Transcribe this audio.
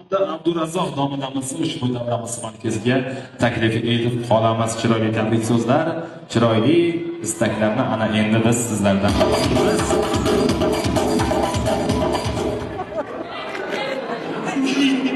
Abdurazzoq nomidamiz ushbu davramiz markaziga taklif etib qolamiz. Chiroyli tabrik so'zlar, chiroyli istaklarni ana endi biz sizlardan kutamiz.